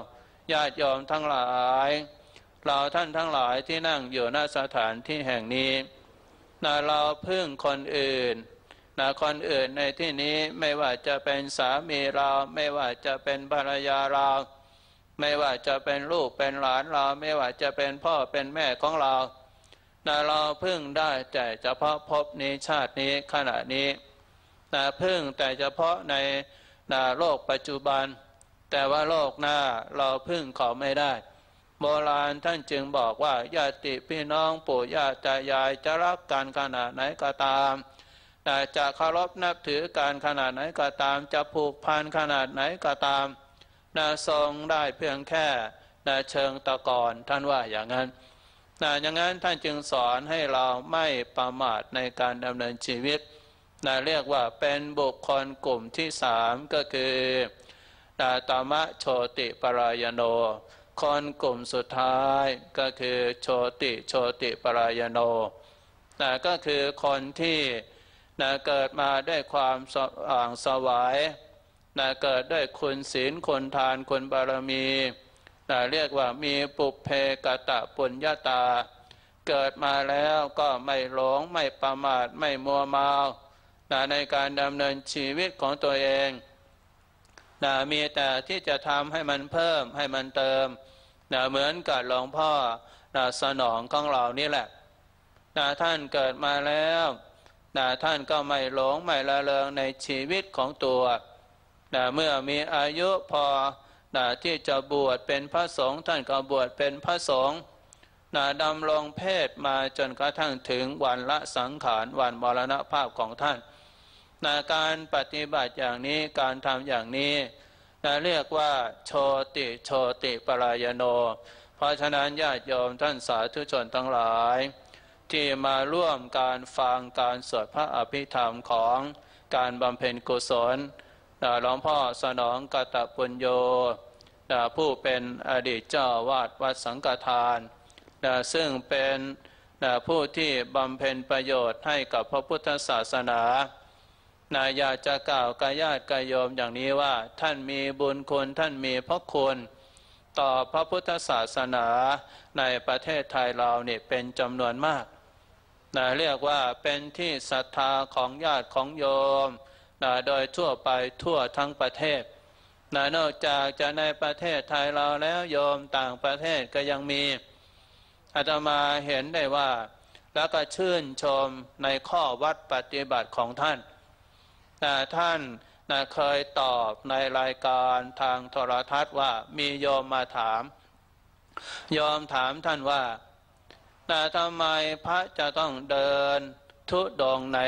ญาติโยมทั้งหลายเราท่านทั้งหลายที่นั่งอยู่ณสถานที่แห่งนี้เราพึ่งคนอื่นคนอื่นในที่นี้ไม่ว่าจะเป็นสามีเราไม่ว่าจะเป็นภรรยาเราไม่ว่าจะเป็นลูกเป็นหลานเราไม่ว่าจะเป็นพ่อเป็นแม่ของเราเราพึ่งได้แต่เฉพาะภพนี้ชาตินี้ขณะนี้พึ่งแต่เฉพาะในโลกปัจจุบันแต่ว่าโลกหน้าเราพึ่งเขาไม่ได้โบราณท่านจึงบอกว่าญาติพี่น้องปู่ย่าตายายจะรักกันขนาดไหนก็ตามจะเคารพนับถือกันขนาดไหนก็ตามจะผูกพันขนาดไหนก็ตามทรงได้เพียงแค่เชิงตะกอนท่านว่าอย่างนั้นอย่างนั้นท่านจึงสอนให้เราไม่ประมาทในการดำเนินชีวิตเรียกว่าเป็นบุคคลกลุ่มที่สามก็คือตมะโชติปรายโนคนกลุ่มสุดท้ายก็คือโชติปรายโนก็คือคนที่เกิดมาด้วยความสว่างสวายเกิดด้วยคุณศีลคุณทานคุณบารมีเรียกว่ามีปุพเพกตปุญญาตาเกิดมาแล้วก็ไม่หลงไม่ประมาทไม่มัวเมาในการดำเนินชีวิตของตัวเองมีแต่ที่จะทำให้มันเพิ่มให้มันเติมเหมือนกับหลวงพ่อสนองของเรานี่แหละท่านเกิดมาแล้วท่านก็ไม่หลงไม่ละเลงในชีวิตของตัวเมื่อมีอายุพอที่จะบวชเป็นพระสงฆ์ท่านก็บวชเป็นพระสงฆ์ดำรงเพศมาจนกระทั่งถึงวันละสังขารวันมรณภาพของท่านการปฏิบัติอย่างนี้การทำอย่างนี้เรียกว่าโชติปรายโนเพราะฉะนั้นญาติโยมท่านสาธุชนทั้งหลายที่มาร่วมการฟังการสวดพระอภิธรรมของการบำเพ็ญกุศลหลวงพ่อสนองกตปุญโญผู้เป็นอดีตเจ้าวาดวัดสังฆทานซึ่งเป็นผู้ที่บำเพ็ญประโยชน์ให้กับพระพุทธศาสนาอยากจะกล่าวกับญาติกับโยมอย่างนี้ว่าท่านมีบุญคุณท่านมีพระคุณต่อพระพุทธศาสนาในประเทศไทยเราเนี่ยเป็นจำนวนมากเรียกว่าเป็นที่ศรัทธาของญาติของโยมโดยทั่วไปทั่วทั้งประเทศนอกจากจะในประเทศไทยเราแล้วโยมต่างประเทศก็ยังมีอาตมาเห็นได้ว่าแล้วก็ชื่นชมในข้อวัดปฏิบัติของท่านท่านเคยตอบในรายการทางโทรทัศน์ว่ามีโยมมาถามโยมถามท่านว่าทำไมพระจะต้องเดินธุดงค์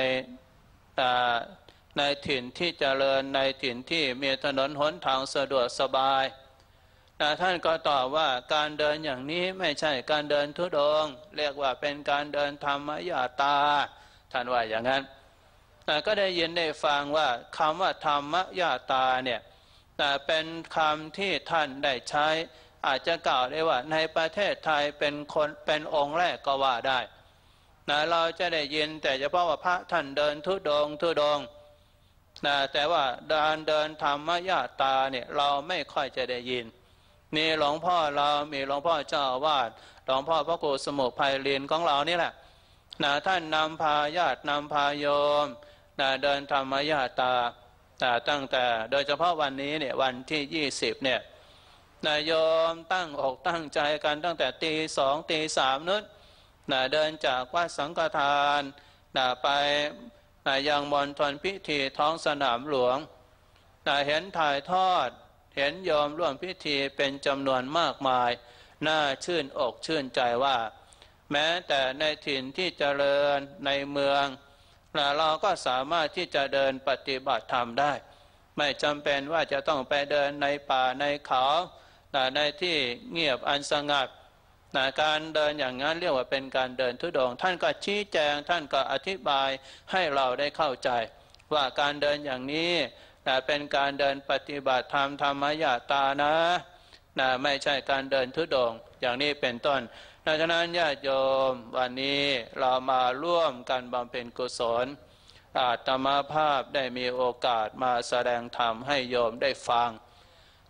ในถิ่นที่เจริญในถิ่นที่มีถนนหนทางสะดวกสบายท่านก็ตอบว่าการเดินอย่างนี้ไม่ใช่การเดินธุดงค์เรียกว่าเป็นการเดินธรรมยาตาท่านว่าอย่างนั้นก็ได้ยินได้ฟังว่าคำว่าธรรมยาตาเนี่ยเป็นคำที่ท่านได้ใช้อาจจะกล่าวได้ว่าในประเทศไทยเป็นองค์แรกก็ว่าได้เราจะได้ยินแต่เฉพาะว่าพระท่านเดินธุดงค์แต่ว่าการเดินธรรมยาตาเนี่ยเราไม่ค่อยจะได้ยินมีหลวงพ่อเรามีหลวงพ่อเจ้าอาวาสหลวงพ่อพระครูสมุไพลินของเรานี่แหละท่านนำพาญาตินำพาโยมเดินธรรมยาตาตั้งแต่โดยเฉพาะวันนี้เนี่ยวันที่20เนี่ยโยมตั้งอกตั้งใจกันตั้งแต่ตี 2 ตี 3นู้นเดินจากวัดสังฆทานไปยังมณฑลพิธีท้องสนามหลวงเห็นถ่ายทอดเห็นโยมร่วมพิธีเป็นจำนวนมากมายน่าชื่นอกชื่นใจว่าแม้แต่ในถิ่นที่เจริญในเมืองเราก็สามารถที่จะเดินปฏิบัติธรรมได้ไม่จำเป็นว่าจะต้องไปเดินในป่าในเขาในที่เงียบอันสงัดการเดินอย่างนั้นเรียกว่าเป็นการเดินธุดงค์ท่านก็ชี้แจงท่านก็อธิบายให้เราได้เข้าใจว่าการเดินอย่างนี้เป็นการเดินปฏิบัติธรรมธรรมยาตานะไม่ใช่การเดินธุดงค์อย่างนี้เป็นต้นดังนั้นญาติโยมวันนี้เรามาร่วมกันบำเพ็ญกุศลอาตมาภาพได้มีโอกาสมาแสดงธรรมให้โยมได้ฟัง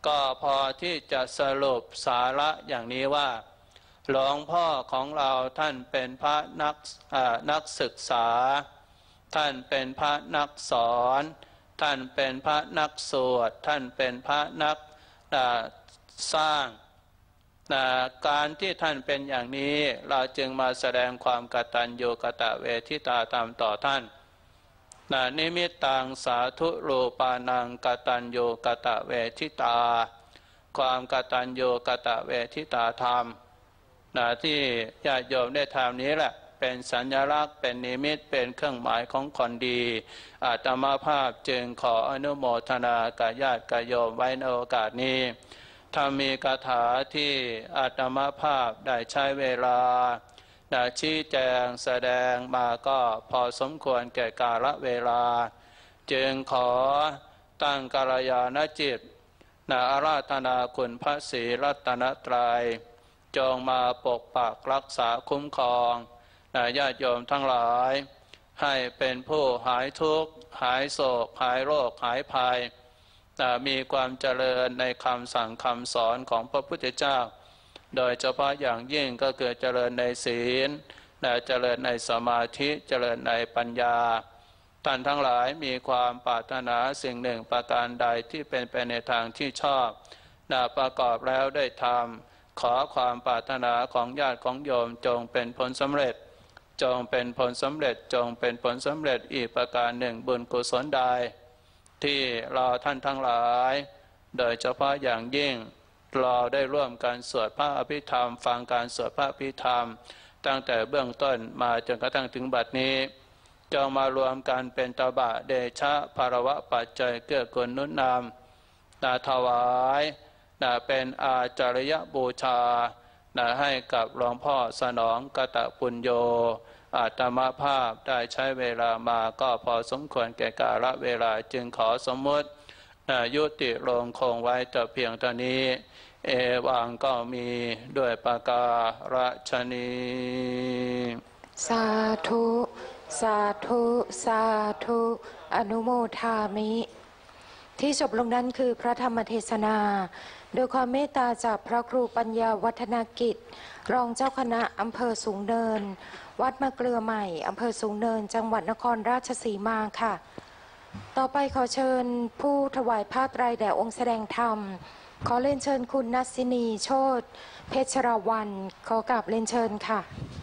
ก็พอที่จะสรุปสาระอย่างนี้ว่าหลวงพ่อของเราท่านเป็นพระนักศึกษาท่านเป็นพระนักสอนท่านเป็นพระนักสวดท่านเป็นพระนักสร้างการที่ท่านเป็นอย่างนี้เราจึงมาแสดงความกตัญญูกตเวทิตาตามต่อท่านนิมิตตังสาธุรูปานังกตัญญูกตเวทิตาความกตัญญูกตเวทิตาธรรมที่ญาติโยมได้ทำนี้แหละเป็นสัญลักษณ์เป็นนิมิตเป็นเครื่องหมายของคนดีอาตมาภาพจึงขออนุโมทนากับญาติโยมไว้ในโอกาสนี้ถ้ามีคาถาที่อาตมาภาพได้ใช้เวลาชี้แจงแสดงมาก็พอสมควรแก่กาลเวลาจึงขอตั้งกัลยาณจิตอาราธนาคุณพระศรีรัตนตรัยจงมาปกปักรักษาคุ้มครองญาติโยมทั้งหลายให้เป็นผู้หายทุกข์หายโศกหายโรคหายภัยมีความเจริญในคำสั่งคำสอนของพระพุทธเจ้าโดยเฉพาะอย่างยิ่งก็คือเจริญในศีลเจริญในสมาธิเจริญในปัญญาท่านทั้งหลายมีความปรารถนาสิ่งหนึ่งประการใดที่เป็นไปในทางที่ชอบประกอบแล้วได้ทำขอความปรารถนาของญาติของโยมจงเป็นผลสำเร็จจงเป็นผลสำเร็จจงเป็นผลสำเร็จอีกประการหนึ่งบุญกุศลใดที่เราท่านทั้งหลายโดยเฉพาะอย่างยิ่งเราได้ร่วมกันสวดพระอภิธรรมฟังการสวดพระอภิธรรมตั้งแต่เบื้องต้นมาจนกระทั่งถึงบัดนี้จงมารวมกันเป็นตบะเดชะภารวะปัจจัยเกื้อกูลนุนนำถวายเป็นอาจาริยบูชาให้กับหลวงพ่อสนองกตปุญโญอาตมาภาพได้ใช้เวลามาก็พอสมควรแก่กาลเวลาจึงขอสมมติยุติลงคงไว้แต่เพียงเท่านี้เอวังก็มีด้วยประการฉนี้สาธุสาธุสาธุอนุโมทามิที่จบลงนั้นคือพระธรรมเทศนาโดยความเมตตาจากพระครูปัญญาวัฒนกิจรองเจ้าคณะอำเภอสูงเนินวัดมะเกลือใหม่อำเภอสูงเนินจังหวัดนครราชสีมาค่ะต่อไปขอเชิญผู้ถวายผ้าไตรแด่องค์แสดงธรรมขอเรียนเชิญคุณนัสสินีโชติเพชรวรรณขอกราบเรียนเชิญค่ะ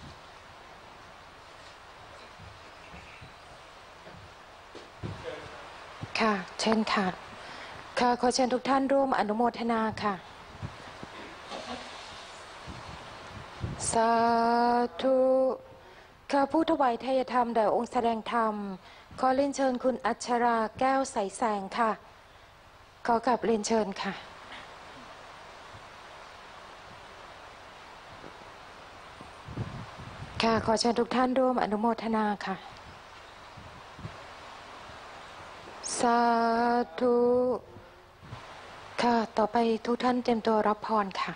ค่ะเชิญค่ะค่ะขอเชิญทุกท่านร่วมอนุโมทนาค่ะสาธุข้าผู้ถวายทายธรรมแด่องค์แสดงธรรมขอเรียนเชิญคุณอัชราแก้วใสแสงค่ะขอกราบเรียนเชิญค่ะค่ะขอเชิญทุกท่านร่วมอนุโมทนาค่ะสาธุค่ะต่อไปทุกท่านเตรียมตัวรับพรค่ะ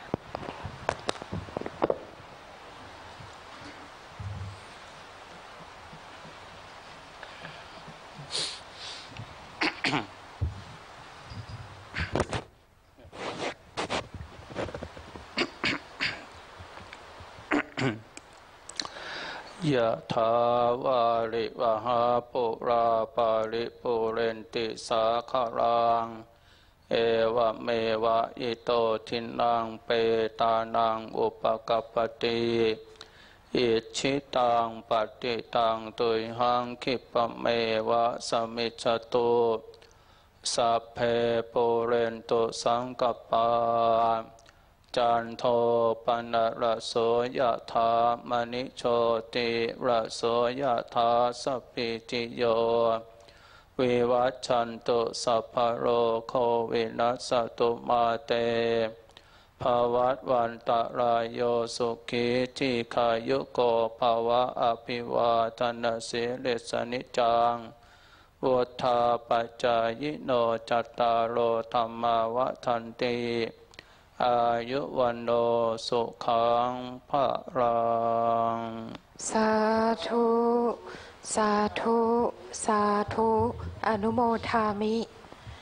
ยะถาวาริวหาปุราปาริปุเรนติสาคารังเอวะเมวะอิโตทินังเปตานังอุปกัปปติอิชิตังปฏิตังตุยหังคิปะเมวะสมิจฉตุสัพเพปุเรนตุสังกปาจันโทปนะระโสยถามณิโชติระโสยถาสัพพิติโยวิวัชชันตุสัพพะโรโควินัสสตุมาเตภวัตวันตรายโยสุขีทีขายุโกภวะอภิวาทนาสิริสนิจังวุฒาปัจจายโนจัตตารโอธรรมาวทันติอายุวันโนสุขังภะลังสาธุสาธุสาธุอนุโมทามิ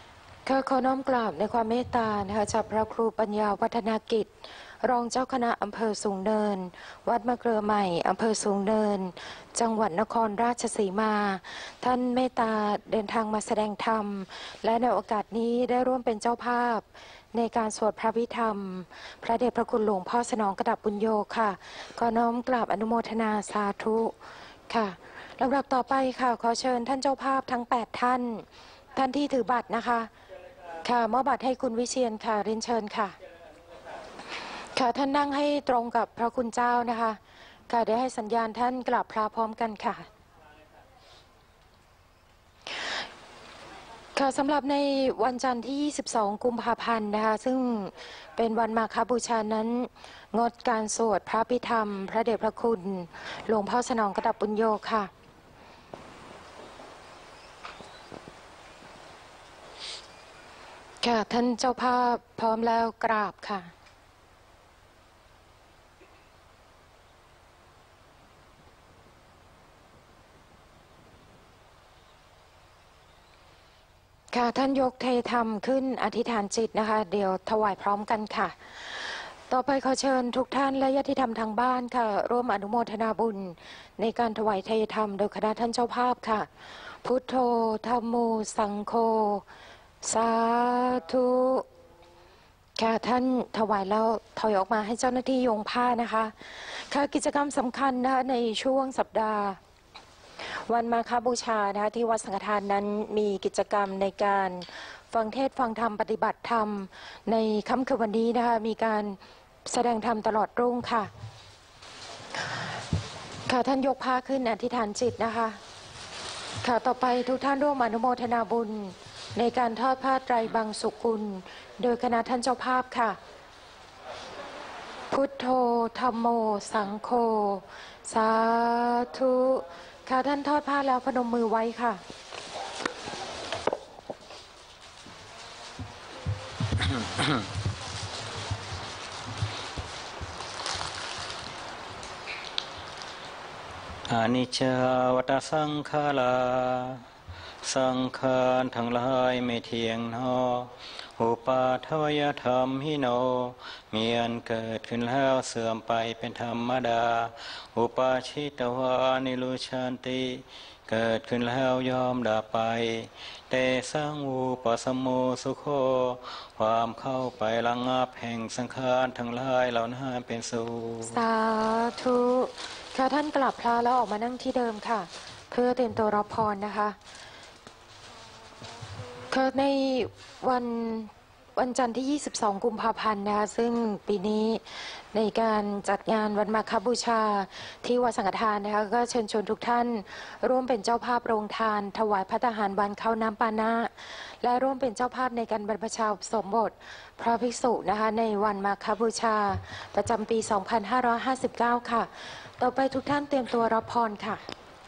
ขอน้อมกราบในความเมตตานะคะจากพระครูปัญญาวัฒนกิจรองเจ้าคณะอำเภอสูงเนินวัดมะเกลือใหม่อำเภอสูงเนินจังหวัดนครราชสีมาท่านเมตตาเดินทางมาแสดงธรรมและในโอกาสนี้ได้ร่วมเป็นเจ้าภาพในการสวดพระพิธรรมพระเดชพระคุณหลวงพ่อสนองกระดับบุญโยค่ะขอน้อมกราบอนุโมทนาสาธุค่ะลำดับต่อไปค่ะขอเชิญท่านเจ้าภาพทั้ง8ท่านที่ถือบัตรนะคะค่ะมอบบัตรให้คุณวิเชียรค่ะเรียนเชิญค่ะค่ะท่านนั่งให้ตรงกับพระคุณเจ้านะคะค่ะเดี๋ยวให้สัญญาณท่านกราบพระพร้อมกันค่ะค่ะสำหรับในวันจันทร์ที่22กุมภาพันธ์นะคะซึ่งเป็นวันมาฆบูชานั้นงดการสวดพระพิธรรมพระเดชพระคุณหลวงพ่อสนองกระดับบุญโยค่ะค่ะท่านเจ้าภาพพร้อมแล้วกราบค่ะค่ะท่านยกเทธรรมขึ้นอธิษฐานจิตนะคะเดี๋ยวถวายพร้อมกันค่ะต่อไปขอเชิญทุกท่านและญาติธรรมทางบ้านค่ะร่วมอนุโมทนาบุญในการถวายเทธรรมโดยคณะท่านเจ้าภาพค่ะพุทโธธัมโมสังโฆสาธุค่ะท่านถวายแล้วถอยออกมาให้เจ้าหน้าที่โยงผ้านะคะค่ะกิจกรรมสำคัญนะคะในช่วงสัปดาห์วันมาฆบูชานะคะที่วัดสังฆทานนั้นมีกิจกรรมในการฟังเทศน์ฟังธรรมปฏิบัติธรรมในค่ำคืนวันนี้นะคะมีการแสดงธรรมตลอดรุ่งค่ะค่ะท่านยกผ้าขึ้นอธิษฐานจิตนะคะค่ะต่อไปทุกท่านร่วมอนุโมทนาบุญในการทอดผ้าไตรบังสุกุลโดยคณะท่านเจ้าภาพค่ะพุทโธธัมโมสังโฆสาธุค่ะท่านทอดผ้าแล้วพนมมือไว้ค่ะอานิจจาวัฏสังขาราสังขารทั้งหลายไม่เที่ยงหนออุปาทวยธรรมหิโนมีอันเกิดขึ้นแล้วเสื่อมไปเป็นธรรมดาอุปาชิตวานิรุชันติเกิดขึ้นแล้วยอมดับไปเตสังอุปสมโมสุโขความเข้าไประงับแห่งสังขารทั้งหลายเหล่านั้นเป็นสุขสาธุค่ะท่านกลับพระแล้วออกมานั่งที่เดิมค่ะเพื่อเตรียมตัวรับพรนะคะคือในวันจันทร์ที่22กุมภาพันธ์นะคะซึ่งปีนี้ในการจัดงานวันมาฆบูชาที่วัดสังฆทานนะคะก็เชิญชวนทุกท่านร่วมเป็นเจ้าภาพโรงทานถวายภัตตาหารวันข้าวน้ำปานะและร่วมเป็นเจ้าภาพในการบรรพชาอุปสมบทพระภิกษุนะคะในวันมาฆบูชาประจำปี2559ค่ะต่อไปทุกท่านเตรียมตัวรับพรค่ะ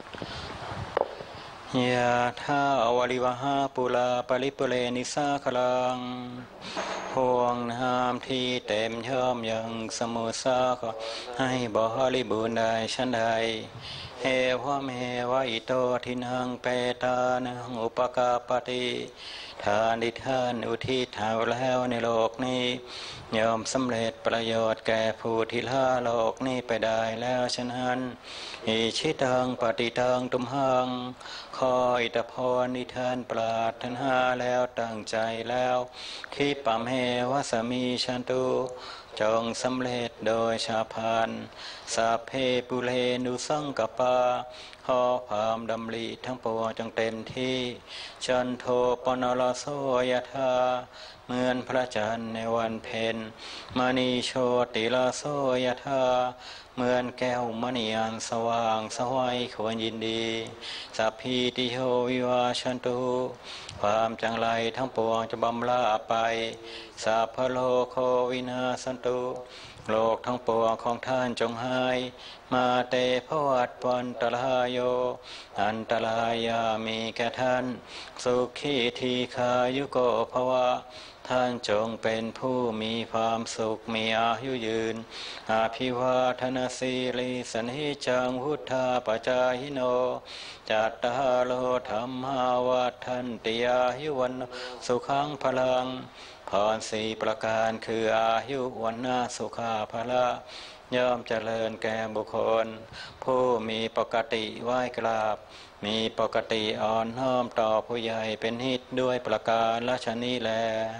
ยะถาวริวหาปุราปริปุเรนิสาคลังห่วงน้ำที่เต็มย่อมยังสมุทรสาครให้บริบูรณ์ได้ชั้นใดเอวะเมวะอิโตทินังเปตานังอุปกาปติทานที่ท่านอุทิศถวแล้วในโลกนี้ยอมสำเร็จประโยชน์แก่ผู้ที่ละโลกนี้ไปได้แล้วฉะนั้นอิชิตังปฏิตังตุมหังขออิทธิพรที่ท่านปรารถนาแล้วตั้งใจแล้วคิปะเมวะสมิชันตุจงสำเร็จโดยชาพันสัพเพปุเรนุสังกปาขอความดำริทั้งปวงจงเต็มที่จันโทปนรโสยธาเหมือนพระจันทร์ในวันเพ็ญมณีโชติลาโสยธาเหมือนแก้วมณีอันสว่างสวัยควรยินดีสัพพิติโยวิวาชันตุความจังไรทั้งปวงจะบำลาไปสัพพโลโควินาสันตุโลกทั้งปวงของท่านจงหายมาเตภวัตวันตรายโยอันตรายามีแก่ท่านสุขีทีขายุโกภวะท่านจงเป็นผู้มีความสุขมีอายุยืนอาภิวาทนาสีลิสนิจังพุทธาปจาหิโนจัตตาโลธรรมาวัฏันติอายุวันสุขังพลังพรสี่ประการคืออายุวันนาสุขาภละย่อมเจริญแก่บุคคลผู้มีปกติไหว้กราบมีปกติอ่อนน้อมต่อผู้ใหญ่เป็นหิตด้วยประการละชนีแล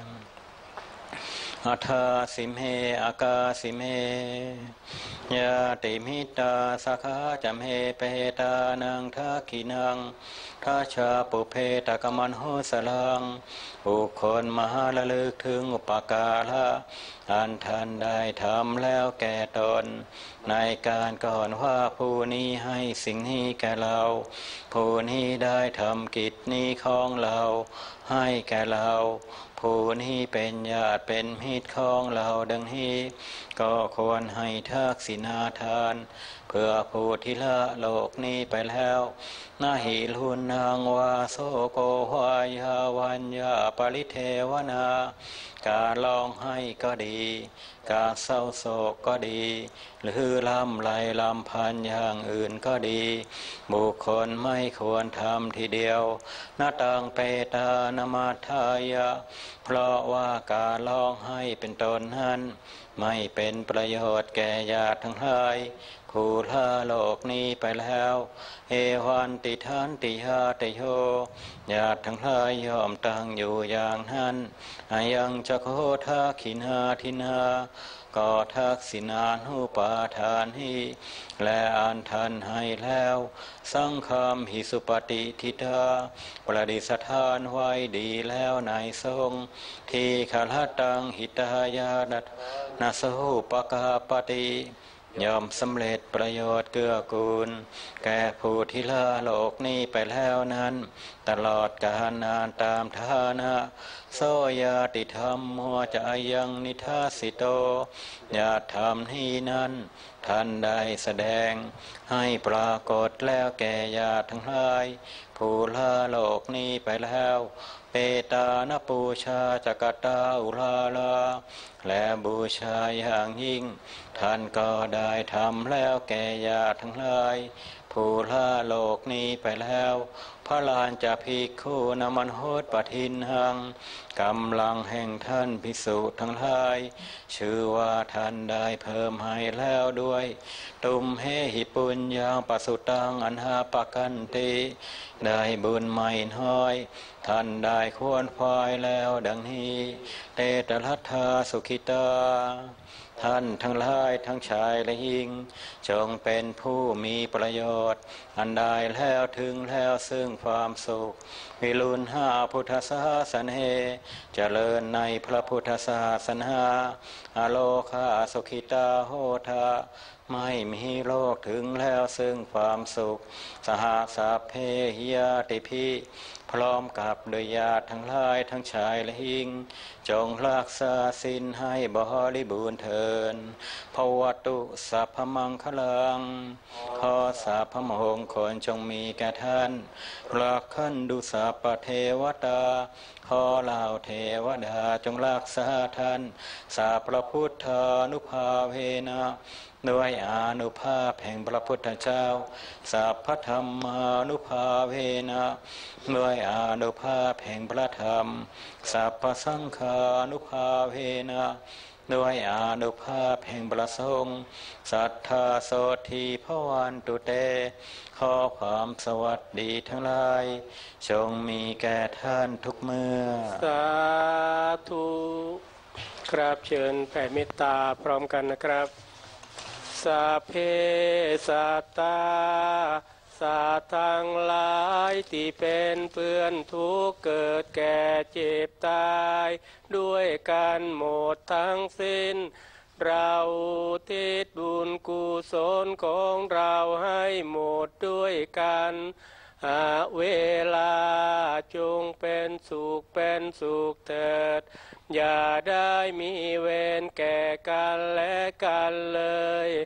อัฏฐาสิมเหอากาสิมเหยาติมิตาสักขาจัมเหเปตานังทักขินังทัชาปุเพตกมันโหสลังบุคคลมหาละลึกถึงอุปการะอันท่านได้ทำแล้วแก่ตนในการก่อนว่าผู้นี้ให้สิ่งนี้แก่เราผู้นี้ได้ทำกิจนี้ของเราให้แก่เราผู้นี้เป็นญาติเป็นมิตรของเราดังนี้ก็ควรให้ทักษิณาทานเพื่อผู้ที่ละโลกนี้ไปแล้วนาหิลุนนางวาโสโกวายาวัญญาปริเทวนาการร้องไห้ก็ดีการเศร้าโศกก็ดีหรือลำไรลำพันอย่างอื่นก็ดีบุคคลไม่ควรทำทีเดียวนาตังเปตานมัทธายะเพราะว่าการร้องไห้เป็นต้นนั้นไม่เป็นประโยชน์แก่ญาติทั้งหลายผู้ละโลกนี้ไปแล้วเอวันติทันติยาตโยญาติทั้งหลายยอมตั้งอยู่อย่างนั้นอายังจะโคทักขินาทินาก็ทักษิณานุปาทานหิและอันทันให้แล้วสังฆามหิสุปฏิทิตาประดิษฐานไว้ดีแล้วในทรงที่ขลตังหิตายานันาสหุปกาปติย่อมสำเร็จประโยชน์เกื้อกูลแก่ผู้ที่ละโลกนี้ไปแล้วนั้นตลอดกาลนานตามฐานะโสยาติธรรมมัวจะยังนิทาสิโตญาติธรรมนี้นั้นท่านได้แสดงให้ปรากฏแล้วแก่ญาติทั้งหลายผู้ละโลกนี้ไปแล้วเปตานปูชาจักตาอุลาลาและบูชาอย่างยิ่งท่านก็ได้ทำแล้วแก่ญาติทั้งหลายผู้ละโลกนี้ไปแล้วพระลานจะภิกขุนมันโหตปทินหังกำลังแห่งท่านภิกษุทั้งหลายชื่อว่าท่านได้เพิ่มให้แล้วด้วยตุมเหหิปุญญาปสุตังอันหาปกันติได้บุญไม่น้อยท่านได้ควรควายแล้วดังนี้เตตรัตถาสุขิตาท่านทั้งหลายทั้งชายและหญิงจงเป็นผู้มีประโยชน์อันได้แล้วถึงแล้วซึ่งความสุขวิรุณหาพุทธศาสนาเจริญในพระพุทธศาสนาอโลคาสุขิตาโหทาไม่มีโลกถึงแล้วซึ่งความสุขสหสัพเพหิยติภิพร้อมกับโดยญาติทั้งหลายทั้งชายและหญิงจงรักษาศีลให้บริบูรณ์เถิดภวตุสัพพมังคลังขอสัพพมงคลจงมีแก่ท่านรักขันดุสัพพเทวตาขอเหล่าเทวดาจงรักษาท่านสัพพะพุทธานุภาเวนะด้วยอานุภาพแห่งพระพุทธเจ้าสัพพธรรมานุภาเวนะด้วยอานุภาพแห่งพระธรรมสัพพสังฆานุภาเวนะด้วยอานุภาพแห่งพระสงฆ์สัทธาโสธีภวันตุเตขอความสวัสดีทั้งหลายจงมีแก่ท่านทุกเมื่อสาธุครับเชิญแผ่เมตตาพร้อมกันนะครับสัพเพสัตตาสัตว์ทั้งหลายที่เป็นเพื่อนทุกข์เกิดแก่เจ็บตายด้วยกันหมดทั้งสิ้นเราทิศบุญกุศลของเราให้หมดด้วยกันเวลาจงเป็นสุขเถิดอย่าได้มีเวรแก่กันและกันเลย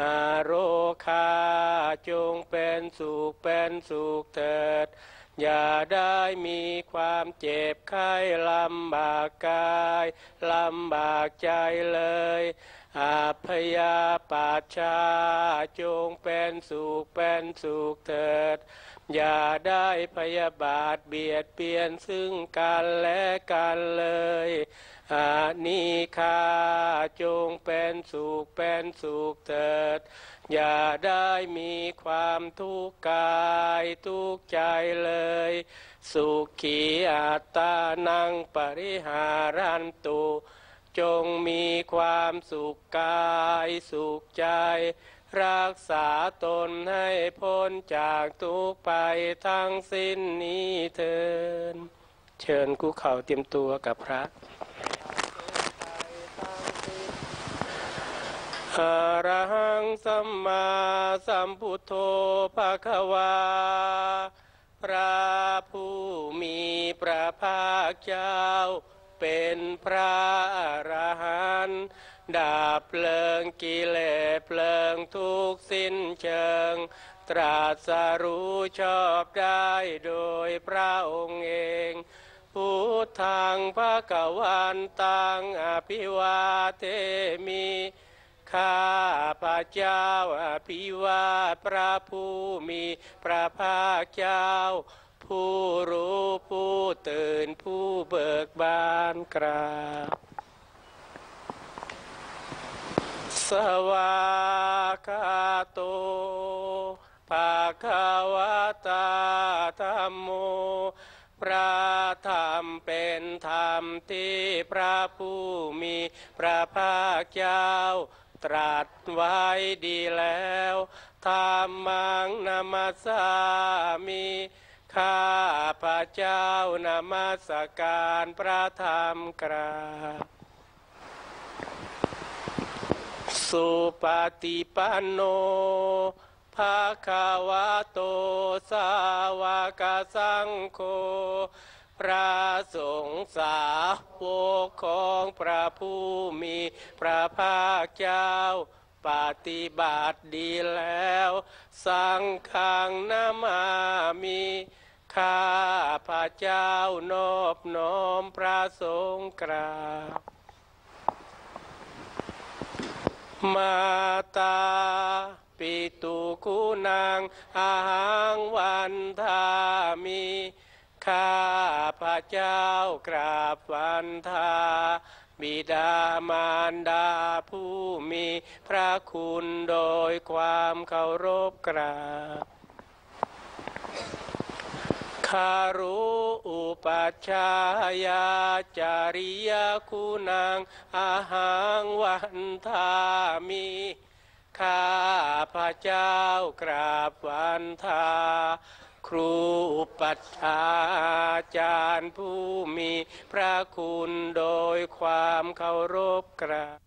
อาโรคาจงเป็นสุขเถิดอย่าได้มีความเจ็บไข้ลำบากกายลำบากใจเลยอาพยาปาชาจงเป็นสุขเถิดอย่าได้พยาบาทเบียดเบียนซึ่งกันและกันเลยอานิคาจงเป็นสุขเถิดอย่าได้มีความทุกข์กายทุกข์ใจเลยสุขีอัตตานังปริหารันตุจงมีความสุขกายสุขใจรักษาตนให้พ้นจากทุกข์ไปทั้งสิ้นนี้เถิดเชิญคุกเข่าเตรียมตัวกับพระอะระหังสัมมาสัมพุทโธภควาพระผู้มีพระภาคเจ้าเป็นพระอรหันต์ดับเพลิงกิเลสเพลิงทุกข์สิ้นเชิงตรัสรู้ชอบได้โดยพระองค์เองพุทธังภควันตังอภิวาเทมิข้าพระเจ้าอภิวาทพระผู้มีพระภาคเจ้าผู้รู้ผู้ตื่นผู้เบิกบานกราบสวากขาโตภะคะวะตาธัมโมพระธรรมเป็นธรรมที่พระผู้มีพระภาคเจ้าตรัสไว้ดีแล้วธัมมังนัมมัสสามิข้าพระเจ้านมัสการพระธรรมกราบสุปฏิปันโนภะคะวะโตสาวกสังโฆพระสงฆ์สาวกของพระผู้มีพระภาคเจ้าปฏิบัติดีแล้วสังฆังนามามิข้าพระเจ้านอบน้อมพระสงฆ์กราบมาตาปิตุกุนังอาหังวันทามิข้าพระเจ้ากราบวันทาบิดามารดาผู้มีพระคุณโดยความเคารพกราบคารุอุปัชฌายาจาริยคุณังอาหังวันทามิข้าพระเจ้ากราบวันทาครูอุปัชฌาย์อาจารย์ผู้มีพระคุณโดยความเคารพกราบ